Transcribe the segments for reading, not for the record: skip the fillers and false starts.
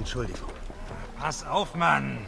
Entschuldigung. Pass auf, Mann!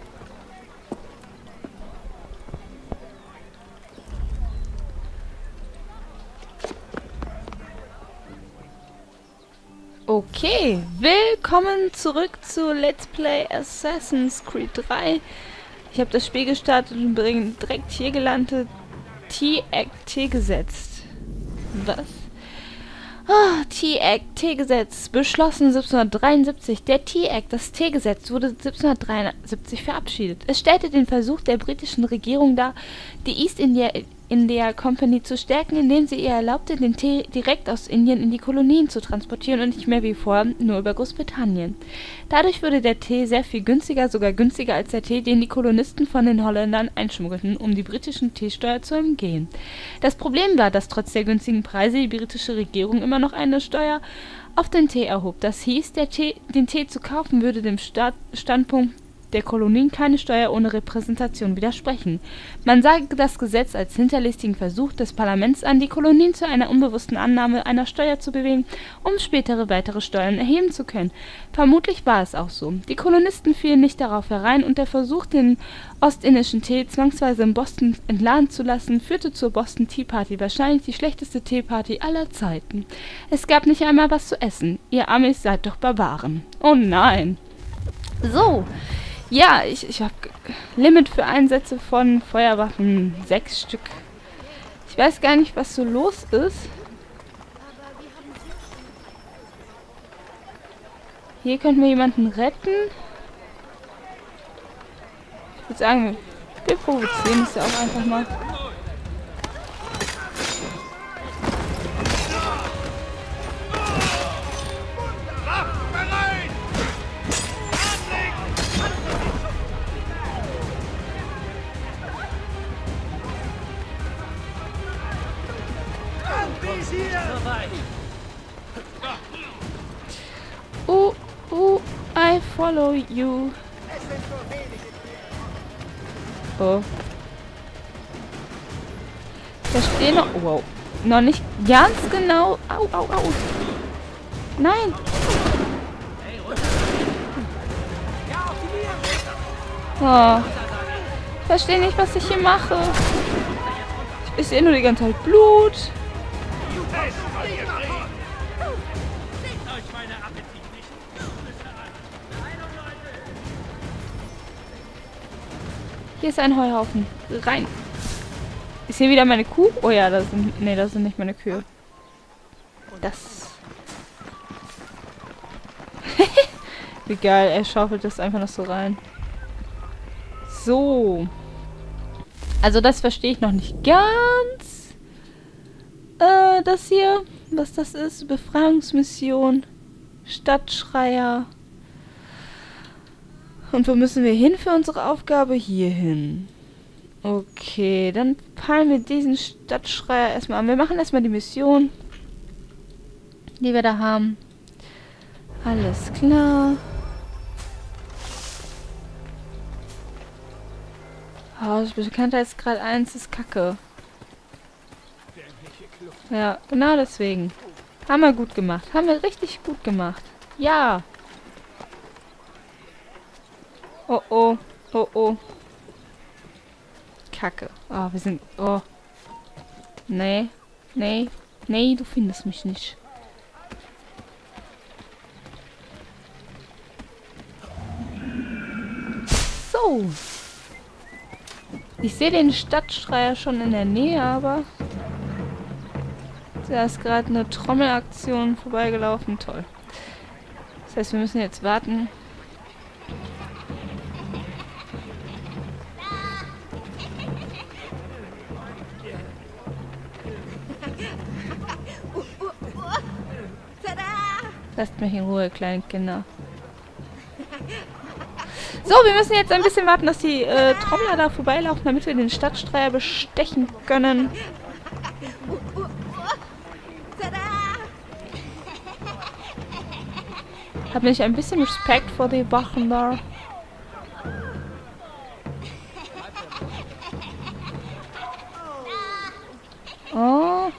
Okay, willkommen zurück zu Let's Play Assassin's Creed 3. Ich habe das Spiel gestartet und bin direkt hier gelandet. T-Act gesetzt. Was? Ah, T-Act gesetzt. Beschlossen 1773. Der T-Act, das T-Gesetz, wurde 1773 verabschiedet. Es stellte den Versuch der britischen Regierung dar, die East India Company zu stärken, indem sie ihr erlaubte, den Tee direkt aus Indien in die Kolonien zu transportieren und nicht mehr wie vorher nur über Großbritannien. Dadurch wurde der Tee sehr viel günstiger, sogar günstiger als der Tee, den die Kolonisten von den Holländern einschmuggelten, um die britischen Teesteuer zu umgehen. Das Problem war, dass trotz der günstigen Preise die britische Regierung immer noch eine Steuer auf den Tee erhob. Das hieß, den Tee zu kaufen würde dem Standpunkt der Kolonien keine Steuer ohne Repräsentation widersprechen. Man sah das Gesetz als hinterlistigen Versuch des Parlaments an, die Kolonien zu einer unbewussten Annahme einer Steuer zu bewegen, um spätere weitere Steuern erheben zu können. Vermutlich war es auch so. Die Kolonisten fielen nicht darauf herein und der Versuch, den ostindischen Tee zwangsweise in Boston entladen zu lassen, führte zur Boston Tea Party, wahrscheinlich die schlechteste Teeparty aller Zeiten. Es gab nicht einmal was zu essen. Ihr Amis seid doch Barbaren. Oh nein. So. Ja, ich habe Limit für Einsätze von Feuerwaffen 6 Stück. Ich weiß gar nicht, was so los ist. Hier könnten wir jemanden retten. Ich würde sagen, wir provozieren es ja auch einfach mal. I follow you. Oh. Ich verstehe noch. Wow. Noch nicht ganz genau. Au, au, au. Nein. Oh. Ich verstehe nicht, was ich hier mache. Ich sehe nur die ganze Zeit Blut. Hier ist ein Heuhaufen. Rein. Ist hier wieder meine Kuh? Oh ja, das sind nicht meine Kühe. Das. Wie geil, er schaufelt das einfach noch so rein. So. Also das verstehe ich noch nicht ganz. Das hier, was das ist, Befreiungsmission, Stadtschreier. Und wo müssen wir hin für unsere Aufgabe? Hier hin. Okay, dann peilen wir diesen Stadtschreier erstmal an. Wir machen erstmal die Mission, die wir da haben. Alles klar. Oh, das Bekanntheitsgrad 1 ist Kacke. Ja, genau deswegen. Haben wir gut gemacht. Haben wir richtig gut gemacht. Ja. Oh oh. Oh oh. Kacke. Oh, wir sind... Oh. Nee. Nee. Nee, du findest mich nicht. So. Ich sehe den Stadtschreier schon in der Nähe, aber... Da ist gerade eine Trommelaktion vorbeigelaufen. Toll. Das heißt, wir müssen jetzt warten. Lasst mich in Ruhe, kleine Kinder. So, wir müssen jetzt ein bisschen warten, dass die Trommler da vorbeilaufen, damit wir den Stadtstreier bestechen können. Hab nicht ein bisschen Respekt vor die Wachen da. Oh.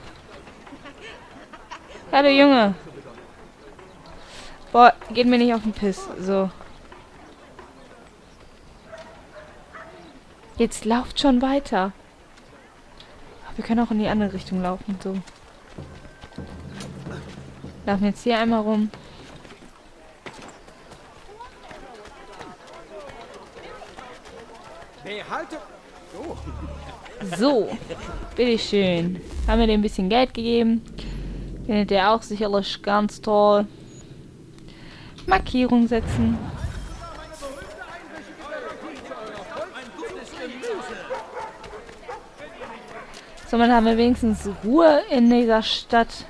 Ja, der Junge. Boah, geht mir nicht auf den Piss. So. Jetzt lauft schon weiter. Wir können auch in die andere Richtung laufen. So. Laufen jetzt hier einmal rum. So, bitteschön. Haben wir dem ein bisschen Geld gegeben. Findet der auch sicherlich ganz toll. Markierung setzen. So, dann haben wir wenigstens Ruhe in dieser Stadt.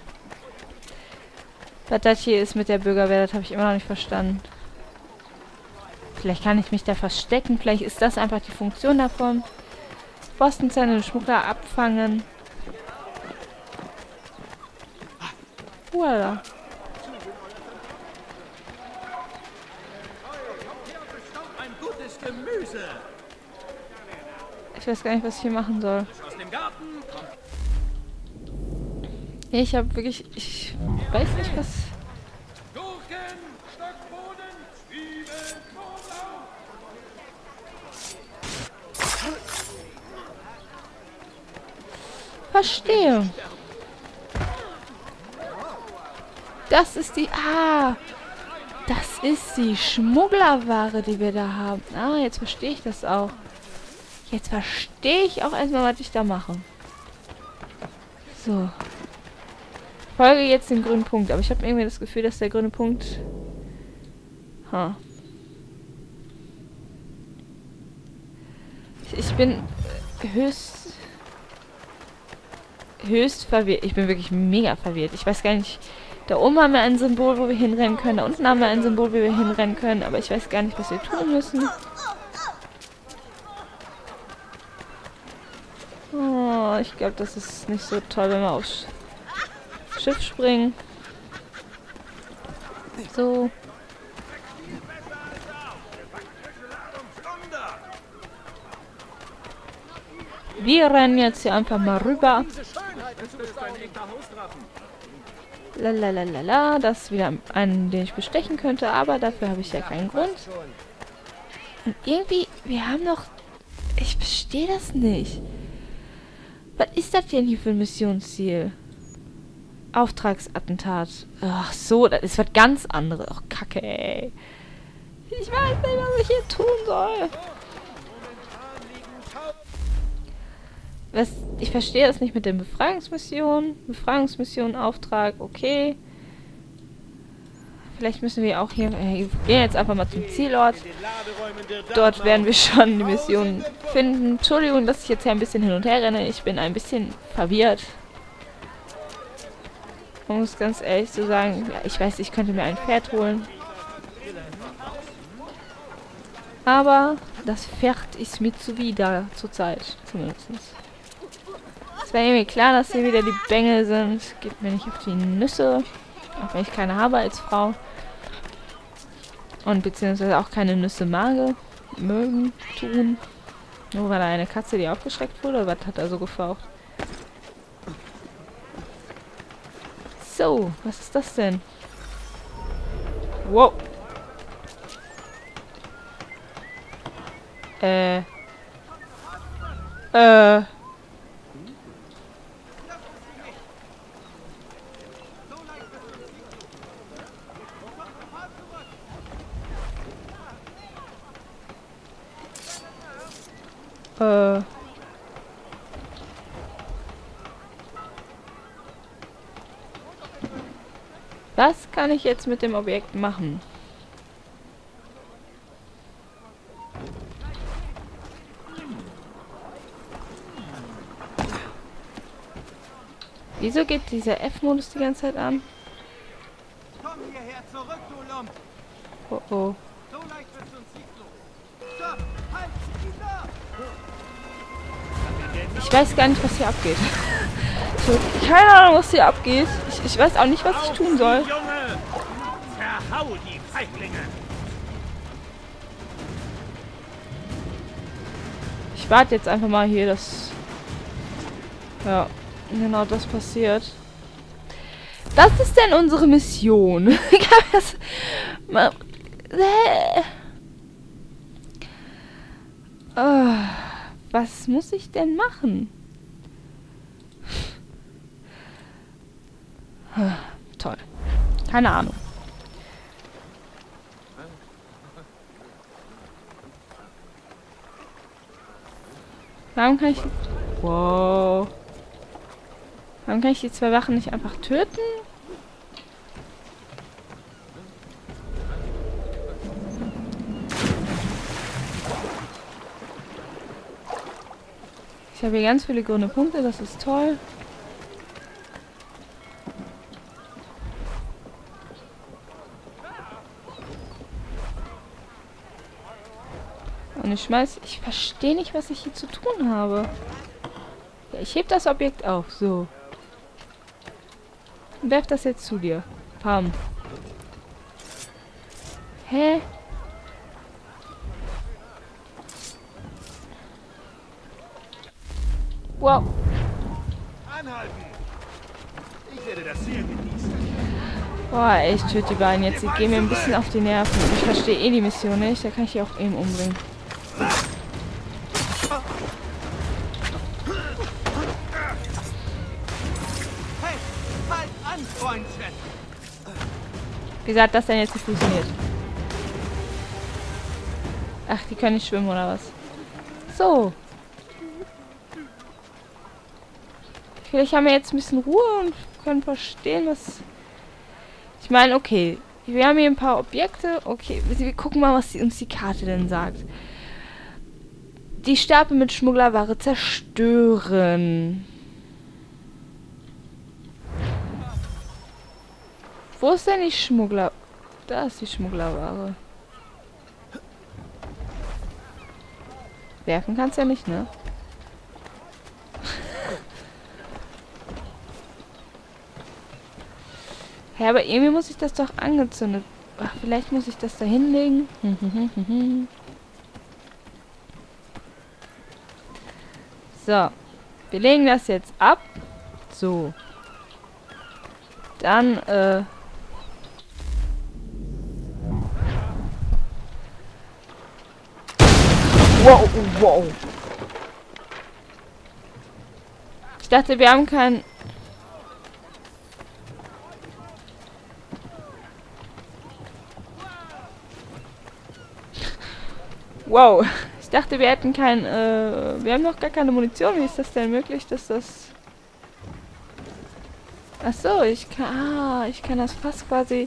Was das hier ist mit der Bürgerwehr, das habe ich immer noch nicht verstanden. Vielleicht kann ich mich da verstecken. Vielleicht ist das einfach die Funktion davon. Postenzähne und Schmuggler abfangen. Voila. Ich weiß gar nicht, was ich hier machen soll. Ich habe wirklich... Ich weiß nicht, was... Verstehe. Das ist die... Ah! Das ist die Schmugglerware, die wir da haben. Ah, jetzt verstehe ich das auch. Jetzt verstehe ich auch erstmal, was ich da mache. So. Ich folge jetzt den grünen Punkt. Aber ich habe irgendwie das Gefühl, dass der grüne Punkt... Ich bin höchst verwirrt. Ich bin wirklich mega verwirrt. Ich weiß gar nicht... Da oben haben wir ein Symbol, wo wir hinrennen können. Da unten haben wir ein Symbol, wo wir hinrennen können. Aber ich weiß gar nicht, was wir tun müssen. Oh, ich glaube, das ist nicht so toll, wenn wir aufs Schiff springen. So. Wir rennen jetzt hier einfach mal rüber. Lalalala, das ist wieder einen, den ich bestechen könnte, aber dafür habe ich ja keinen Grund. Und irgendwie, wir haben noch... Ich verstehe das nicht. Was ist das denn hier für ein Missionsziel? Auftragsattentat. Ach so, das ist was ganz anderes. Ach, Kacke, ey. Ich weiß nicht, was ich hier tun soll. Ich verstehe das nicht mit den Befreiungsmissionen. Befreiungsmission, Auftrag, okay. Vielleicht müssen wir auch hier... wir gehen jetzt einfach mal zum Zielort. Dort werden wir schon die Mission finden. Entschuldigung, dass ich jetzt hier ein bisschen hin und her renne. Ich bin ein bisschen verwirrt. Man muss ganz ehrlich so sagen, ja, ich weiß, ich könnte mir ein Pferd holen. Aber das Pferd ist mir zuwider zurzeit, zumindest. Es war irgendwie klar, dass hier wieder die Bengel sind. Geht mir nicht auf die Nüsse. Auch wenn ich keine habe als Frau. Und beziehungsweise auch keine Nüsse mögen, tun. Nur war da eine Katze, die aufgeschreckt wurde. Was hat er so gefaucht? So, was ist das denn? Wow. Was kann ich jetzt mit dem Objekt machen? Wieso geht dieser F-Modus die ganze Zeit an? Komm hierher zurück, du Lump! Oh oh. So leicht wird's uns nicht los. Stopp! Halt! Wieder! Ich weiß gar nicht, was hier abgeht. Ich habe keine Ahnung, was hier abgeht. Ich weiß auch nicht, was ich tun soll. Junge! Verhau die Feiglinge! Ich warte jetzt einfach mal hier, dass... Ja, genau das passiert. Was ist denn unsere Mission? Kann das mal... Was muss ich denn machen? Toll. Keine Ahnung. Warum kann ich... Wow. Warum kann ich die 2 Wachen nicht einfach töten? Ich habe hier ganz viele grüne Punkte, das ist toll. Und ich verstehe nicht, was ich hier zu tun habe. Ja, ich heb das Objekt auf, so. Und werf das jetzt zu dir. Pam. Hä? Wow. Anhalten! Ich werde das sehr genießen. Boah, ey, ich töte die beiden jetzt. Die gehen mir ein bisschen auf die Nerven. Ich verstehe eh die Mission nicht. Da kann ich die auch eben umbringen. Hey, halt an, Freundchen! Wie gesagt, das denn jetzt nicht funktioniert? Ach, die können nicht schwimmen, oder was? So. Vielleicht haben wir jetzt ein bisschen Ruhe und können verstehen, was... Ich meine, okay. Wir haben hier ein paar Objekte. Okay, wir gucken mal, was uns die Karte denn sagt. Die Stapel mit Schmugglerware zerstören. Wo ist denn die Schmuggler... Da ist die Schmugglerware. Werfen kannst du ja nicht, ne? Ja, aber irgendwie muss ich das doch angezündet. Ach, vielleicht muss ich das da hinlegen. So. Wir legen das jetzt ab. So. Dann, Wow, wow. Ich dachte, wir haben kein... Wow. Ich dachte, wir hätten kein... wir haben noch gar keine Munition. Wie ist das denn möglich, dass das... Ach so, ich kann... Ah, ich kann das fast quasi...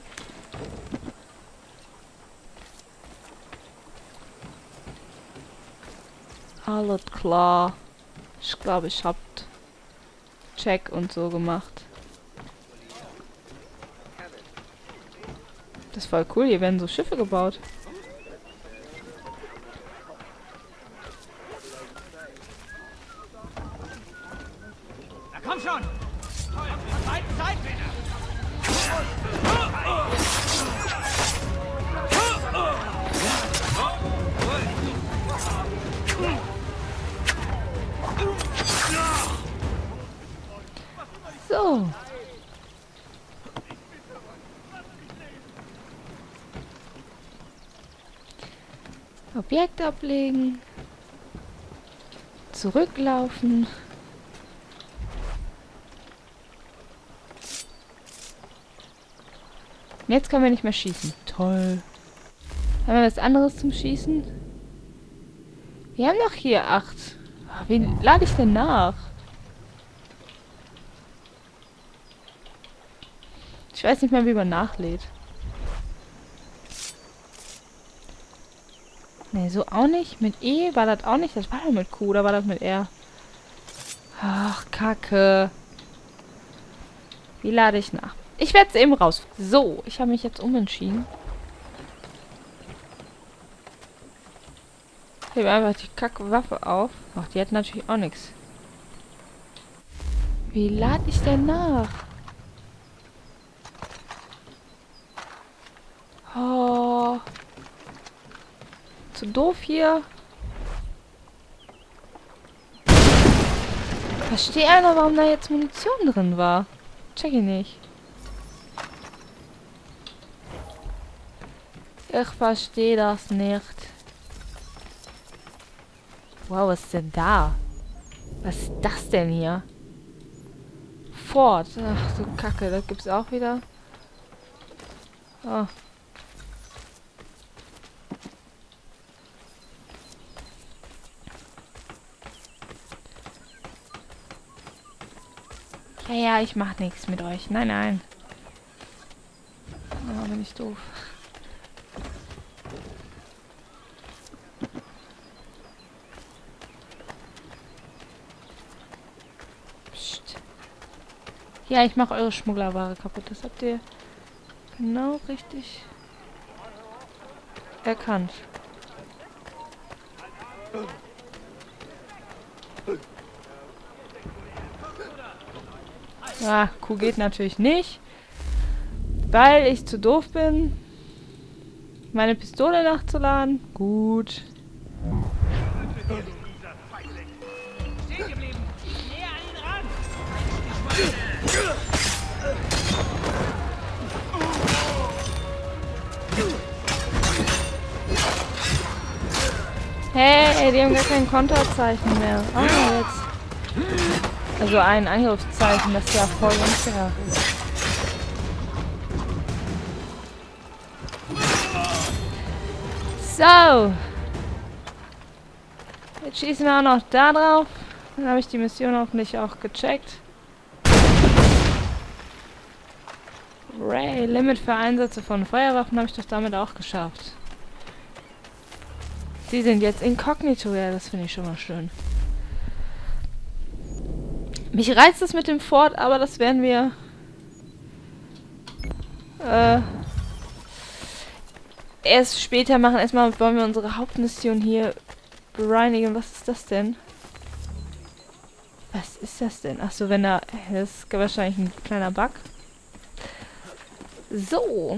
Alles klar. Ich glaube, ich hab Check und so gemacht. Das ist voll cool. Hier werden so Schiffe gebaut. Na komm schon! Zeit, bitte! So. Objekt ablegen. Zurücklaufen. Und jetzt können wir nicht mehr schießen. Toll. Haben wir was anderes zum Schießen? Wir haben doch hier 8. Wie lade ich denn nach? Ich weiß nicht mehr, wie man nachlädt. Ne, so auch nicht. Mit E war das auch nicht. Das war doch mit Q, oder war das mit R? Ach, Kacke. Wie lade ich nach? Ich werde es eben raus. So, ich habe mich jetzt umentschieden. Ich hebe einfach die Kackwaffe auf. Ach, die hat natürlich auch nichts. Wie lade ich denn nach? Oh. Zu doof hier. Verstehe einer, warum da jetzt Munition drin war. Check ich nicht. Ich verstehe das nicht. Wow, was ist denn da? Was ist das denn hier? Fort. Ach, so Kacke. Das gibt's auch wieder. Oh. Ja, ja, ich mach nichts mit euch. Nein, nein. Oh, bin ich doof. Psst. Ja, ich mache eure Schmugglerware kaputt. Das habt ihr genau richtig erkannt. Ah, Kuh geht natürlich nicht, weil ich zu doof bin, meine Pistole nachzuladen. Gut. Stehen geblieben. Näher an ihn ran. Hey, die haben gar kein Konterzeichen mehr. Ah, jetzt. Also ein Angriffszeichen, das ist ja voll unfair. So. Jetzt schießen wir auch noch da drauf. Dann habe ich die Mission hoffentlich auch gecheckt. Ray, Limit für Einsätze von Feuerwaffen habe ich doch damit auch geschafft. Die sind jetzt inkognito, ja, das finde ich schon mal schön. Mich reizt es mit dem Fort, aber das werden wir erst später machen. Erstmal wollen wir unsere Hauptmission hier bereinigen. Was ist das denn? Was ist das denn? Achso, wenn da... Das ist wahrscheinlich ein kleiner Bug. So.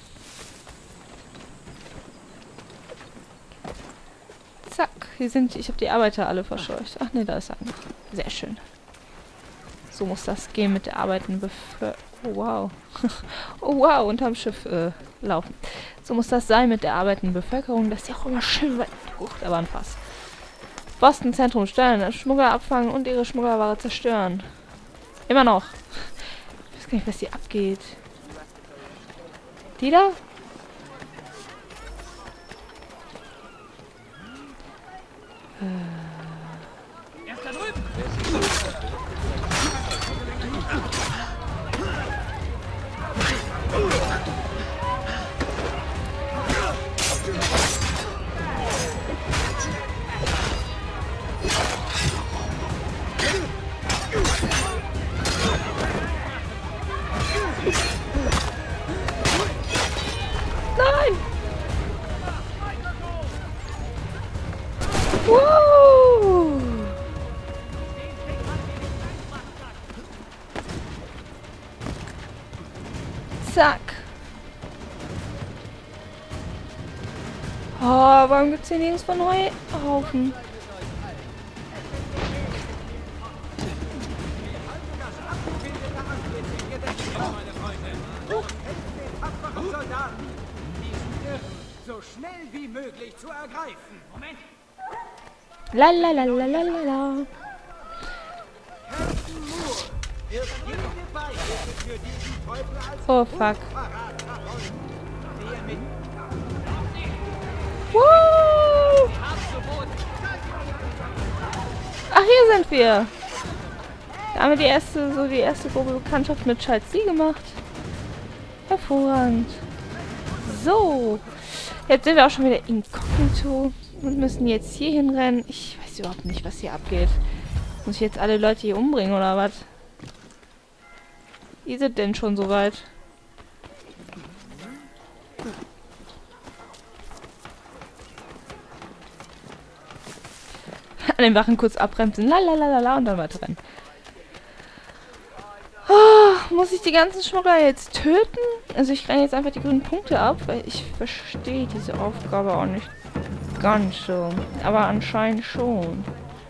Zack. Hier sind... Ich habe die Arbeiter alle verscheucht. Ach ne, da ist einer. Sehr schön. So muss das gehen mit der arbeitenden Bevölkerung. Oh wow. Oh wow, unterm Schiff laufen. So muss das sein mit der arbeitenden Bevölkerung. Das ist ja auch immer schön weit. Da war ein Fass. Boston Zentrum stellen, Schmuggler abfangen und ihre Schmugglerware zerstören. Immer noch. Ich weiß gar nicht, was hier abgeht. Die da? Erst da drüben. Nein! Woo! Zack. Oh, warum gibt's hier nirgends von Heuhaufen? Soldaten, diesen Irren so schnell wie möglich zu ergreifen. Moment. La la la la la la la. Captain Moore wird jede Beihilfe für diesen Teufel als Oh fuck. Hochverrat verfolgen. Sehe mit. Woo! Ach, hier sind wir. Da haben wir die erste grobe Bekanntschaft mit Charles Lee gemacht. Hervorragend. So. Jetzt sind wir auch schon wieder inkognito und müssen jetzt hier hinrennen. Ich weiß überhaupt nicht, was hier abgeht. Muss ich jetzt alle Leute hier umbringen oder was? Wie sind denn schon soweit? An den Wachen kurz abbremsen. Lalalala und dann weiter rennen. Oh, muss ich die ganzen Schmuggler jetzt töten? Also ich renne jetzt einfach die grünen Punkte ab, weil ich verstehe diese Aufgabe auch nicht ganz so. Aber anscheinend schon.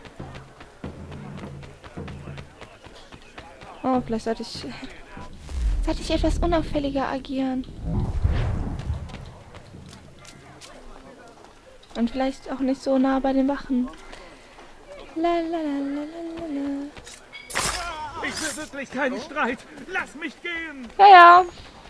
Oh, vielleicht sollte ich etwas unauffälliger agieren. Und vielleicht auch nicht so nah bei den Wachen. Lalalala. Ich will wirklich keinen Streit. Lass mich gehen. Ja, ja.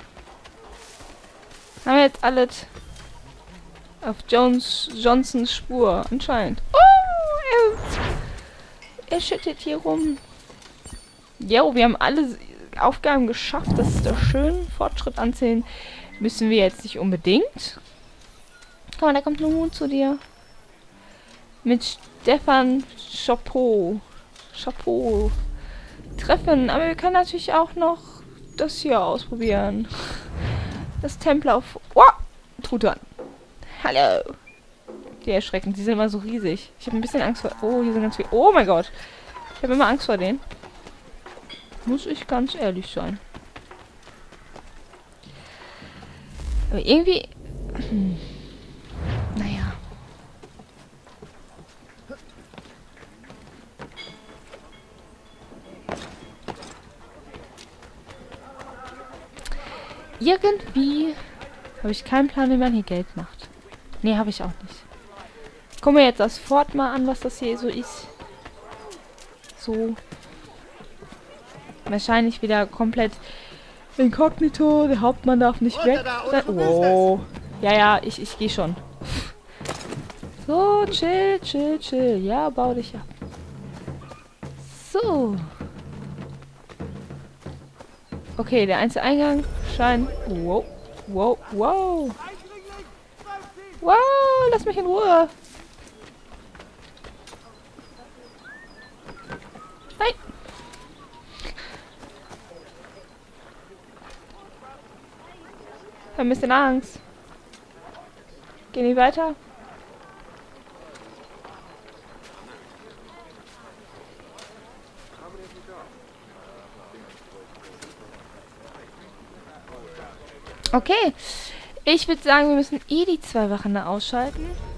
Haben wir jetzt alles auf Johnsons Spur, anscheinend. Oh, er schüttet hier rum. Jo, wir haben alle Aufgaben geschafft. Das ist doch schön. Fortschritt anzählen müssen wir jetzt nicht unbedingt. Guck mal, da kommt ein Huhn zu dir. Mit Stefan Chapeau treffen. Aber wir können natürlich auch noch das hier ausprobieren. Das Templer auf... Oh! Truthahn. Hallo. Die erschrecken. Die sind immer so riesig. Ich habe ein bisschen Angst vor... Oh, hier sind ganz viele... Oh mein Gott. Ich habe immer Angst vor denen. Muss ich ganz ehrlich sein. Aber irgendwie... Naja. Irgendwie habe ich keinen Plan, wie man hier Geld macht. Nee, habe ich auch nicht. Ich gucke mir jetzt das Fort mal an, was das hier so ist. So. Wahrscheinlich wieder komplett inkognito. Der Hauptmann darf nicht weg. Wow. Ja, ja, ich gehe schon. So, chill, chill, chill. Ja, bau dich ab. So. Okay, der einzige Eingang scheint... Wow, wow, wow. Wow, lass mich in Ruhe. Nein. Ich hab ein bisschen Angst. Geh nicht weiter. Okay. Ich würde sagen, wir müssen eh die 2 Wachen da ausschalten.